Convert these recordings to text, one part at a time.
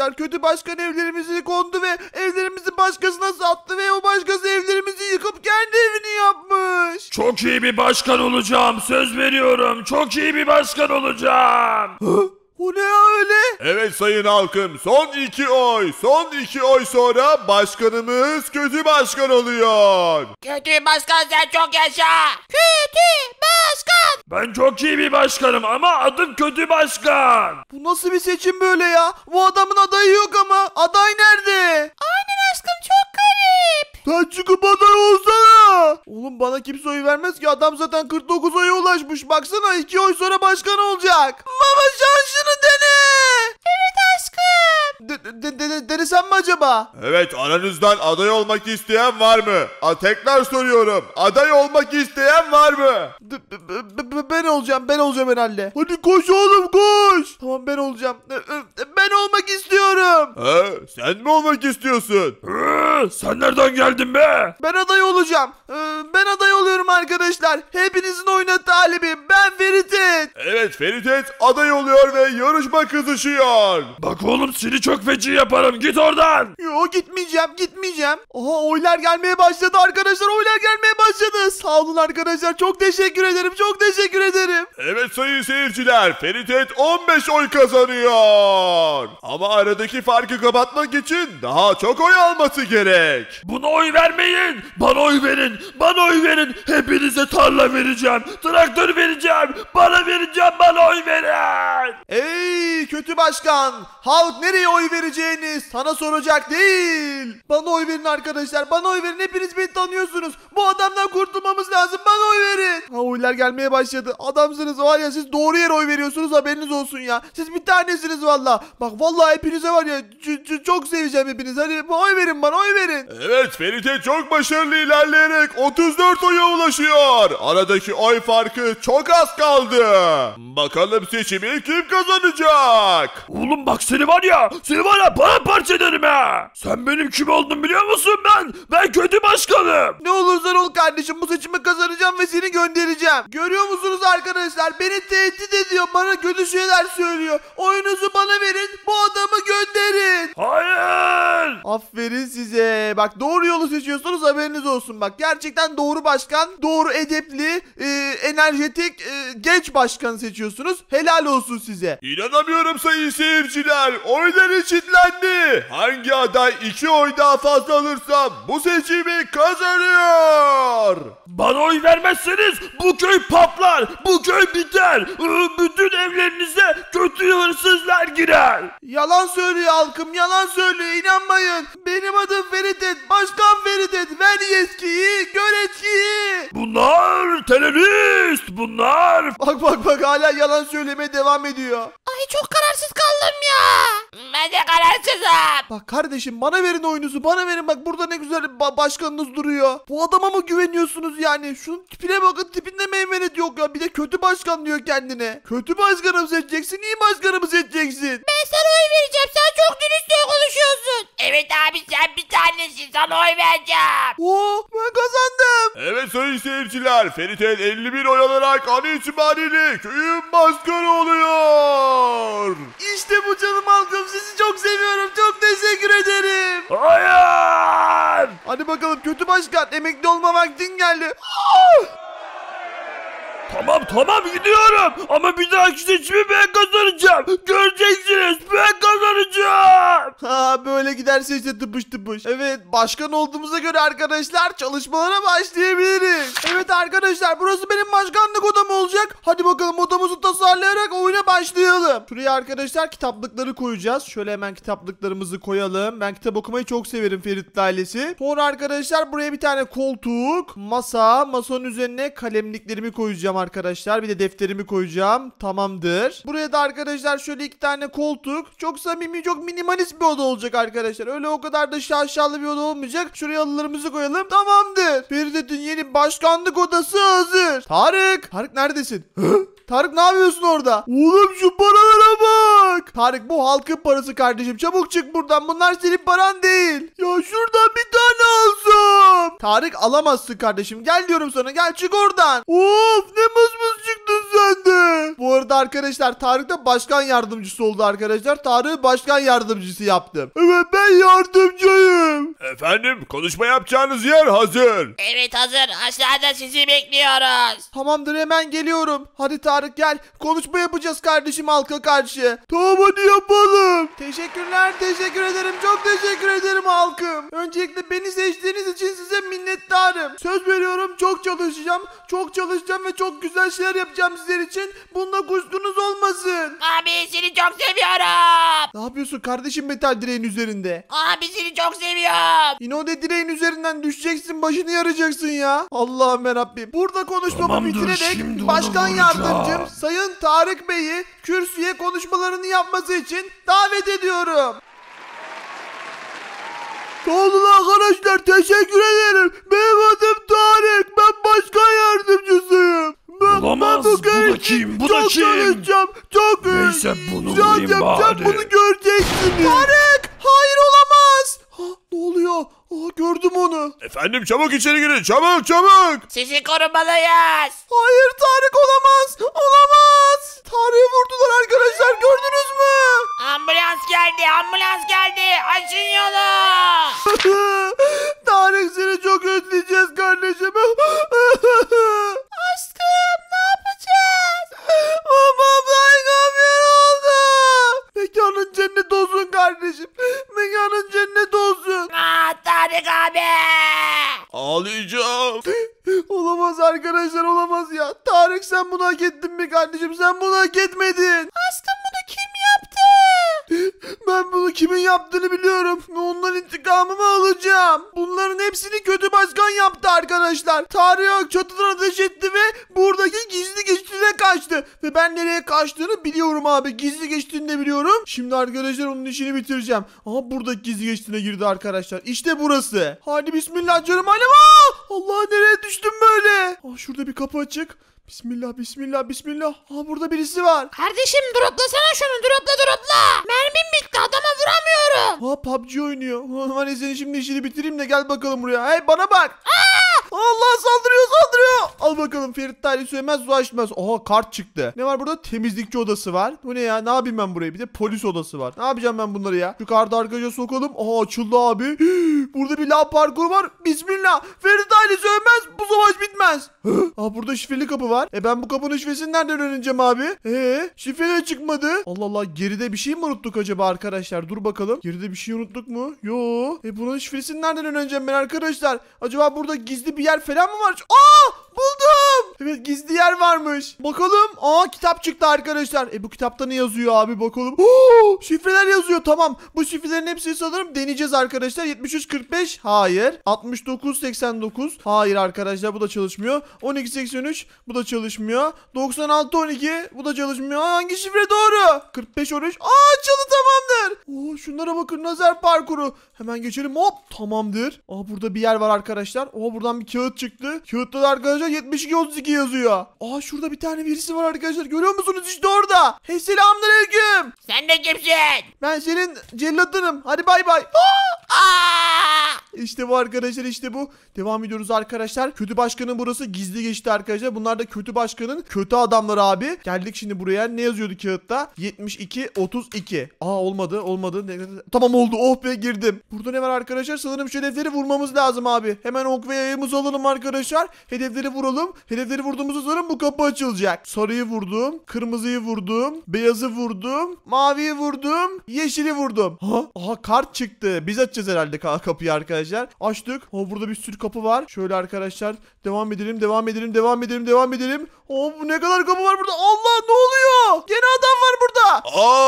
arkadaşlar. Kötü başkan evlerimizi kondu ve evlerimizi başkasına sattı ve o başkası evlerimizi yıkıp kendi evini yapmış. Çok iyi bir başkan olacağım. Söz veriyorum. Çok iyi bir başkan olacağım. O ne ya öyle? Evet sayın halkım, son 2 oy. Son 2 oy sonra başkanımız kötü başkan oluyor. Kötü başkan sen çok yaşa. Kötü başkan. Ben çok iyi bir başkanım ama adım kötü başkan. Bu nasıl bir seçim böyle ya? Bu adamın adayı yok ama. Aday nerede? Aynen aşkım çok garip. Sen çıkıp aday olsana. Oğlum bana kimse oy vermez ki. Adam zaten 49 oya ulaşmış. Baksana 2 oy sonra başkan olacak. Baba şansını dene. Evet aşkım. Denesem mi acaba? Evet, aranızdan aday olmak isteyen var mı? Tekrar soruyorum. Aday olmak isteyen var mı? Ben olacağım herhalde. Hadi koş oğlum koş. Tamam ben olacağım. Ben olmak istiyorum. Sen mi olmak istiyorsun? Sen nereden geldin be? Ben aday olacağım. Ben aday oluyorum arkadaşlar. Hepinizin oyuna talibim. Ben Feritet. Evet, Feritet aday oluyor ve yarışma kızışıyor. Bak oğlum seni çok feci yaparım. Git oradan. Yo gitmeyeceğim. Aha oylar gelmeye başladı arkadaşlar. Oylar gelmeye başladı. Sağ olun arkadaşlar. Çok teşekkür ederim. Evet sayın seyirciler, Feritet 15 oy kazanıyor. Ama aradaki farkı kapatmak için daha çok oy alması gerek. Buna oy vermeyin. Bana oy verin. Bana oy verin. Hepinize tarla vereceğim. Traktör vereceğim. Bana vereceğim. Bana oy verin. Ey kötü başkan. Halk nereye oy vereceğini sana soracak değil. Bana oy verin arkadaşlar. Bana oy verin. Hepiniz beni tanıyorsunuz. Bu adamdan kurtulmamız lazım. Bana oy verin. Ha, oylar gelmeye başladı. Adamsınız var ya, siz doğru yere oy veriyorsunuz, haberiniz olsun ya. Siz bir tanesiniz valla. Bak vallahi hepinize var ya çok seveceğim hepiniz. Hadi oy verin bana, oy verin. Evet, Feritet çok başarılı ilerleyerek 34 oya ulaşıyor. Aradaki oy farkı çok az kaldı. Bakalım seçimi kim kazanacak? Oğlum bak seni var ya paramparça ederim ha. Sen benim kim oldum biliyor musun ben? Ben kötü başkanım. Ne olursan ol kardeşim, bu seçimi kazanacağım ve seni göndereceğim. Görüyor musunuz arkadaşlar? Beni tehdit ediyor. Bana kötü şeyler söylüyor. Oyunuzu bana verin. Bu adamı gönderin. Hayır. Aferin size. Bak doğru yolu seçiyorsunuz, haberiniz olsun. Bak gerçekten doğru başkan, doğru edepli, enerjetik, genç başkan seçiyorsunuz. Helal olsun size. İnanamıyorum sayın seyirciler. Oylar eşitlendi. Hangi aday 2 oy daha fazla alırsa bu seçimi kazanıyor. Bana oy vermezseniz bu köy patlar. Bu köy biter. Bütün evlerinize kötü hırsızlar girer. Yalan söylüyor halkım, yalan söylüyor, inanmayın. Benim adım Feritet, Başkan Feritet. Ver yetkiyi, gör etkiyi. Bunlar terörist. Bunlar. Bak hala yalan söylemeye devam ediyor. Ay çok kararsız kaldım ya. Ben de kararsızım. Bak kardeşim, bana verin oyunuzu, bana verin. Bak burada ne güzel başkanınız duruyor. Bu adama mı güveniyorsunuz yani? Şunun tipine bakın, tipinde meymenet yok ya. Bir de kötü başkan diyor kendine. Kötü başkanı mı seçeceksin, iyi başkanı mı seçeceksin? Ben sana oy vereceğim. Sen çok dürüst konuşuyorsun. Evet abi sen bir tanesin. Sana oy vereceğim. Oo, ben kazandım. Evet sayın seyirciler, Feritet 51 oy alarak an itibariyle köyün başkanı oluyor. İşte bu canım halkım, sizi çok seviyorum. Çok teşekkür ederim. Hayır. Hadi bakalım kötü başkan, emekli olma vaktin geldi. Tamam gidiyorum. Ama bir dahaki seçimi ben kazanacağım. Göreceksiniz, ben kazanacağım. Ha, böyle giderse işte tıpış. Evet, başkan olduğumuza göre arkadaşlar çalışmalara başlayabiliriz. Evet arkadaşlar, burası benim başkanlık odam olacak. Hadi bakalım odamızı tasarlayarak oyuna başlayalım. Şuraya arkadaşlar kitaplıkları koyacağız. Şöyle hemen kitaplıklarımızı koyalım. Ben kitap okumayı çok severim, Ferit ailesi. Sonra arkadaşlar buraya bir tane koltuk, masanın üzerine kalemliklerimi koyacağım arkadaşlar. Bir de defterimi koyacağım. Tamamdır. Buraya da arkadaşlar şöyle 2 tane koltuk. Çok samimi, çok minimalist bir oda olacak arkadaşlar. Öyle o kadar da şaşalı bir oda olmayacak. Şuraya halılarımızı koyalım. Tamamdır. Ferit'in yeni başkanlık odası hazır. Tarık neredesin? Tarık ne yapıyorsun orada? Oğlum şu paralara bak. Tarık, bu halkın parası kardeşim. Çabuk çık buradan. Bunlar senin paran değil. Ya şuradan bir tane alsam. Tarık alamazsın kardeşim. Gel diyorum sana. Gel çık oradan. Of, ne mızmız çıktın sen de. Bu arada arkadaşlar Tarık da başkan yardımcısı oldu arkadaşlar. Tarık'ı başkan yardımcısı yaptım. Evet, ben yardımcıyım. Efendim, konuşma yapacağınız yer hazır. Evet hazır. Aşağıda sizi bekliyoruz. Tamamdır, hemen geliyorum. Hadi Tarık gel. Konuşma yapacağız kardeşim halka karşı. Tamam, hadi yapalım. Teşekkürler, teşekkür ederim. Çok teşekkür ederim halkım. Öncelikle beni seçtiğiniz için size minnettarım. Söz veriyorum, çok çalışacağım. Çok çalışacağım ve çok güzel şeyler yapacağım sizler için. Bunda kuşkunuz olmasın. Abi seni çok seviyorum. Ne yapıyorsun kardeşim metal direğin üzerinde? Abi seni çok seviyorum. Yine o de direğin üzerinden düşeceksin, başını yarayacaksın ya. Allah'ım yarabbim. Burada konuşmamı Tamamdır, bitirerek şimdi onu başkan vuracağım. yardımcım Sayın Tarık Bey'i kürsüye konuşmalarını yapması için davet ediyorum. Sağ olun arkadaşlar, teşekkür ederim. Benim adım Tarık, ben başkan yardımcısıyım. Olamaz, bu da kim, bu da çok kim? çalışacağım, çok Neyse, bunu güzel vurayım yapacağım, bari. bunu göreceksiniz. Tarık, hayır olamaz. Ha, ne oluyor? Gördüm onu. Efendim, çabuk içeri girin, çabuk çabuk. Sizi korumalıyız. Hayır Tarık, olamaz. Olamaz. Tarık'ı vurdular arkadaşlar, gördünüz mü? Ambulans geldi. Ambulans geldi. Açın yolu. Tarık, seni çok özleyeceğiz kardeşim. Aşkım, ne yapacağız? Babam kamyon oldu. Mekanın cennet olsun kardeşim. Mekanın cennet olsun. Tarık abi. Ağlayacağım. Olamaz arkadaşlar, olamaz ya. Tarık, sen bunu hak ettin mi kardeşim? Sen bunu hak etmedin. Aşkım, bunu kim yaptı? Ben bunu kimin yaptığını biliyorum. Ve ondan intikamımı alacağım. Bunların hepsini kötü başkan yaptı arkadaşlar. Tarık çatıdan ateş etti ve buradaki gizli geçtiğine kaçtı. Ve ben nereye kaçtığını biliyorum abi. Gizli geçtiğini de biliyorum. Şimdi arkadaşlar onun işini bitireceğim. Aha, buradaki gizli geçtiğine girdi arkadaşlar. İşte burası. Hadi bismillah canım ailem. Allah, nereye düştüm böyle? Şurada bir kapı açık. Bismillah, bismillah, bismillah. Burada birisi var. Kardeşim droplasana şunu. Dropla. Mermim bitti. Adama vuramıyorum. PUBG oynuyor. Hani senin şimdi işini bitireyim de gel bakalım buraya. Hey, bana bak. Allah, saldırıyor. Al bakalım, Ferit Tali söylemez, su açmaz. Kart çıktı. Ne var burada? Temizlikçi odası var. Bu ne ya? Ne yapayım ben burayı? Bir de polis odası var. Ne yapacağım ben bunları ya? Şu kartı arkadaşa sokalım. Açıldı abi. Burada bir lav parkur var. Bismillah. Ferit Tali söylemez, bu savaş bitmez. Burada şifreli kapı var. Ben bu kapının şifresini nereden öğreneceğim abi? Şifre de çıkmadı. Allah Allah, geride bir şey mi unuttuk acaba arkadaşlar? Dur bakalım. Geride bir şey unuttuk mu? Yo. Bunun şifresini nereden öğreneceğim ben arkadaşlar? Acaba burada gizli bir yer falan mı var? Buldum. Evet, gizli yer varmış. Bakalım. Kitap çıktı arkadaşlar. Bu kitapta ne yazıyor abi, bakalım. Şifreler yazıyor, tamam. Bu şifrelerin hepsini sanırım deneyeceğiz arkadaşlar. 7345 hayır. 6989 hayır arkadaşlar, bu da çalışmıyor. 1283 bu da çalışmıyor. 9612 bu da çalışmıyor. Hangi şifre doğru? 4513 açıldı, tamamdır. Şunlara bakın, lazer parkuru. Hemen geçelim, hop, tamamdır. Burada bir yer var arkadaşlar. Buradan bir kağıt çıktı. Kağıtta da arkadaşlar 7232 yazıyor. Şurada bir tane birisi var arkadaşlar. Görüyor musunuz? İşte orada. Hey, selamünaleyküm. Sen de kimsin? Ben senin cellatınım. Hadi bay bay. İşte bu arkadaşlar, işte bu. Devam ediyoruz arkadaşlar. Kötü başkanın burası gizli geçti arkadaşlar. Bunlar da kötü başkanın kötü adamları abi. Geldik şimdi buraya. Ne yazıyordu kağıtta? 7232. Olmadı. Tamam, oldu. Oh be, girdim. Burada ne var arkadaşlar? Sanırım şu hedefleri vurmamız lazım abi. Hemen ok ve yayımızı alalım arkadaşlar. Hedefleri vuralım. Hedefleri vurduğumuzda sanırım bu kapı açılacak. Sarıyı vurdum. Kırmızıyı vurdum. Beyazı vurdum. Maviyi vurdum. Yeşili vurdum. Kart çıktı. Biz açacağız herhalde kapıyı arkadaşlar. Açtık. Burada bir sürü kapı var. Şöyle arkadaşlar. Devam edelim. Bu ne kadar kapı var burada? Allah, ne oluyor? Gene adam var burada.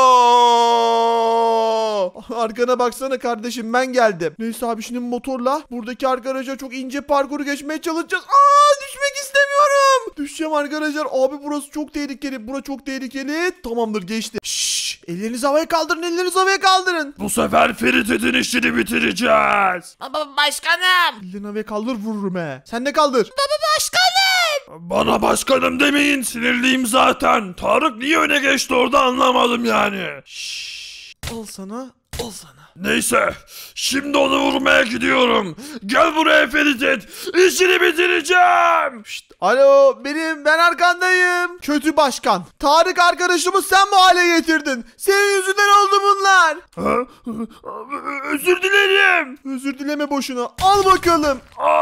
Arkana baksana kardeşim, ben geldim. Neyse abi, şimdi motorla buradaki arkadaşlar çok ince parkuru geçmeye çalışacağız. Düşmek istemiyorum. Düşeceğim arkadaşlar. Abi burası çok tehlikeli. Bura çok tehlikeli. Tamamdır, geçti. Ellerinizi havaya kaldırın. Bu sefer Ferit'in işini bitireceğiz. Başkanım. Ellerini havaya kaldır, vururum he. Sen de kaldır. Başkanım. Bana başkanım demeyin, sinirliyim zaten. Tarık niye öne geçti orada, anlamadım yani. Al sana. Neyse, şimdi onu vurmaya gidiyorum. Gel buraya Ferit. İşini bitireceğim. Alo ben arkandayım. Kötü başkan. Tarık arkadaşımı sen bu hale getirdin. Senin yüzünden oldu bunlar. Ha? Özür dilerim. Özür dileme boşuna. Al bakalım.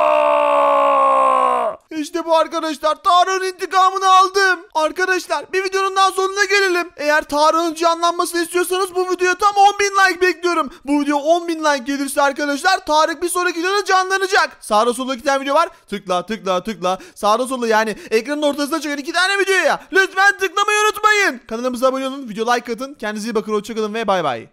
Aa! İşte bu arkadaşlar. Tarık'ın intikamını aldım. Arkadaşlar bir videonun daha sonuna gelelim. Eğer Tarık'ın canlanmasını istiyorsanız bu videoya tam 10.000 like bekliyorum. Bu video 10.000 like gelirse arkadaşlar Tarık bir sonraki videoda canlanacak. Sağda solda 2 tane video var. Tıkla. Sağda solda yani ekranın ortasına çıkan 2 tane videoya. Lütfen tıklamayı unutmayın. Kanalımıza abone olun. Video like atın. Kendinize iyi bakın. Hoşçakalın ve bay bay.